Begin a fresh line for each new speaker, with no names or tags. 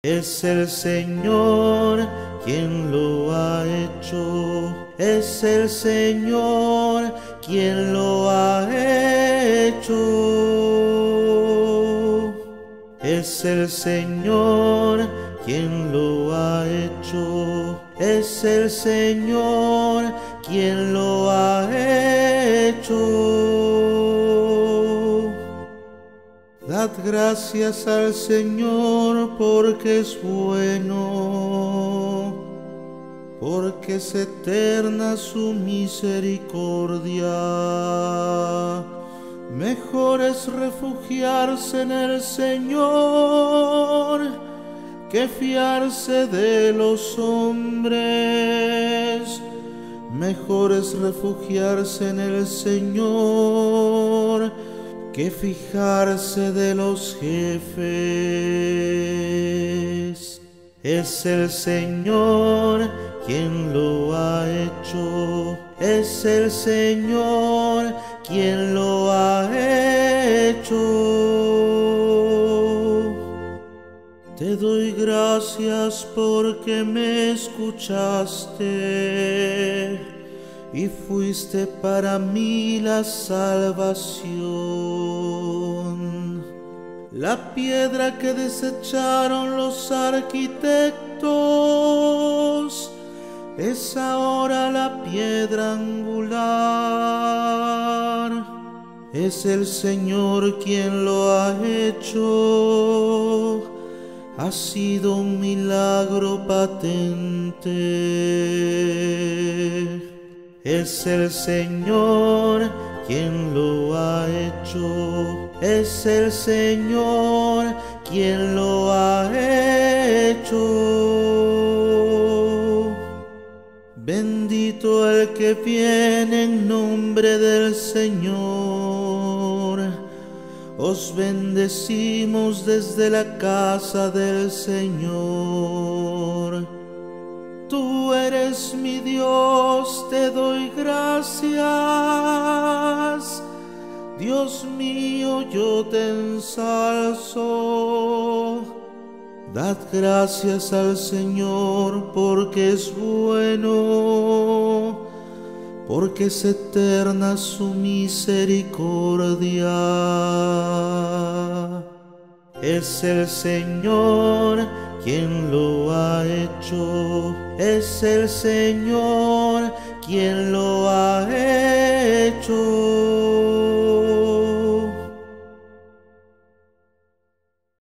Es el Señor quien lo ha hecho, es el Señor quien lo ha hecho. Es el Señor quien lo ha hecho, es el Señor quien lo ha hecho. Dad gracias al Señor porque es bueno, porque es eterna su misericordia. Mejor es refugiarse en el Señor que fiarse de los hombres. Mejor es refugiarse en el Señor que fijarse de los jefes. Es el Señor quien lo ha hecho, es el Señor quien lo ha hecho. Te doy gracias porque me escuchaste y fuiste para mí la salvación. La piedra que desecharon los arquitectos es ahora la piedra angular. Es el Señor quien lo ha hecho. Ha sido un milagro patente. Es el Señor quien lo ha hecho, es el Señor quien lo ha hecho. Bendito el que viene en nombre del Señor. Os bendecimos desde la casa del Señor. Tú eres mi Dios, te doy gracias. Dios mío, yo te ensalzo. Dad gracias al Señor porque es bueno, porque es eterna su misericordia. Es el Señor quien lo ha hecho, es el Señor quien lo ha hecho.